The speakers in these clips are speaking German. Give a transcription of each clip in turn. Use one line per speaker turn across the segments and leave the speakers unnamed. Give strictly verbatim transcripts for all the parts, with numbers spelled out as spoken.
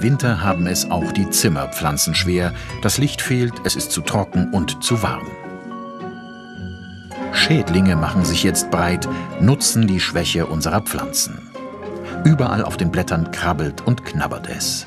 Im Winter haben es auch die Zimmerpflanzen schwer. Das Licht fehlt, es ist zu trocken und zu warm. Schädlinge machen sich jetzt breit, nutzen die Schwäche unserer Pflanzen. Überall auf den Blättern krabbelt und knabbert es.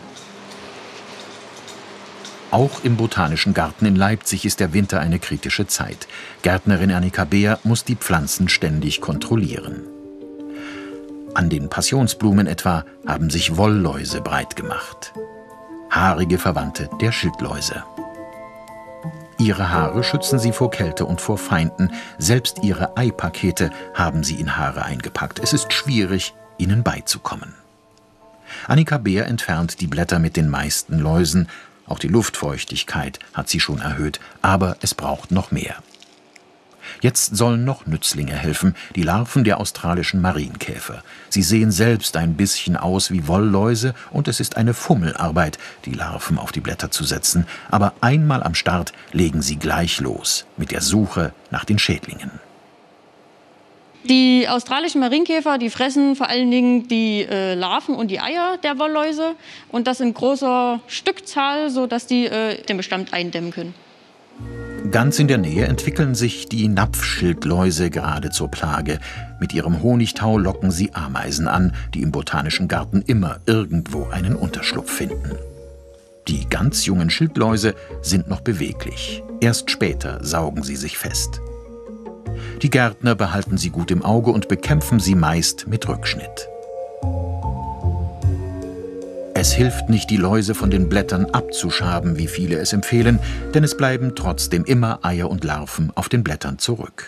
Auch im Botanischen Garten in Leipzig ist der Winter eine kritische Zeit. Gärtnerin Annika Beer muss die Pflanzen ständig kontrollieren. An den Passionsblumen etwa haben sich Wollläuse breit gemacht. Haarige Verwandte der Schildläuse. Ihre Haare schützen sie vor Kälte und vor Feinden. Selbst ihre Eipakete haben sie in Haare eingepackt. Es ist schwierig, ihnen beizukommen. Annika Beer entfernt die Blätter mit den meisten Läusen. Auch die Luftfeuchtigkeit hat sie schon erhöht, aber es braucht noch mehr. Jetzt sollen noch Nützlinge helfen, die Larven der australischen Marienkäfer. Sie sehen selbst ein bisschen aus wie Wollläuse und es ist eine Fummelarbeit, die Larven auf die Blätter zu setzen. Aber einmal am Start legen sie gleich los mit der Suche nach den Schädlingen.
Die australischen Marienkäfer, die fressen vor allen Dingen die äh, Larven und die Eier der Wollläuse und das in großer Stückzahl, sodass die äh, den Bestand eindämmen können.
Ganz in der Nähe entwickeln sich die Napfschildläuse gerade zur Plage. Mit ihrem Honigtau locken sie Ameisen an, die im Botanischen Garten immer irgendwo einen Unterschlupf finden. Die ganz jungen Schildläuse sind noch beweglich. Erst später saugen sie sich fest. Die Gärtner behalten sie gut im Auge und bekämpfen sie meist mit Rückschnitt. Es hilft nicht, die Läuse von den Blättern abzuschaben, wie viele es empfehlen, denn es bleiben trotzdem immer Eier und Larven auf den Blättern zurück.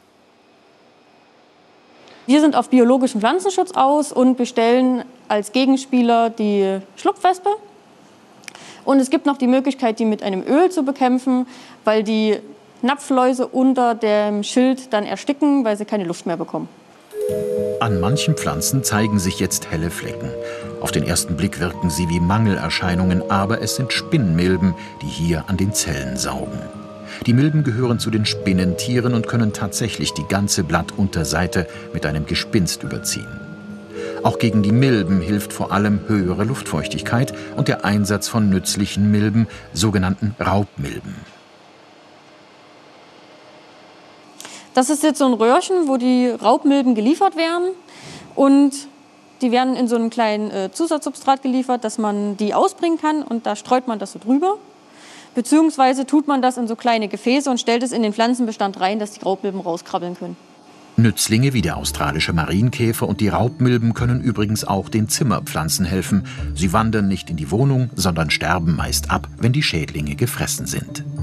Wir sind auf biologischen Pflanzenschutz aus und bestellen als Gegenspieler die Schlupfwespe. Und es gibt noch die Möglichkeit, die mit einem Öl zu bekämpfen, weil die Napfläuse unter dem Schild dann ersticken, weil sie keine Luft mehr bekommen.
An manchen Pflanzen zeigen sich jetzt helle Flecken. Auf den ersten Blick wirken sie wie Mangelerscheinungen, aber es sind Spinnmilben, die hier an den Zellen saugen. Die Milben gehören zu den Spinnentieren und können tatsächlich die ganze Blattunterseite mit einem Gespinst überziehen. Auch gegen die Milben hilft vor allem höhere Luftfeuchtigkeit und der Einsatz von nützlichen Milben, sogenannten Raubmilben.
Das ist jetzt so ein Röhrchen, wo die Raubmilben geliefert werden und die werden in so einem kleinen äh, Zusatzsubstrat geliefert, dass man die ausbringen kann und da streut man das so drüber. Beziehungsweise tut man das in so kleine Gefäße und stellt es in den Pflanzenbestand rein, dass die Raubmilben rauskrabbeln können.
Nützlinge wie der australische Marienkäfer und die Raubmilben können übrigens auch den Zimmerpflanzen helfen. Sie wandern nicht in die Wohnung, sondern sterben meist ab, wenn die Schädlinge gefressen sind.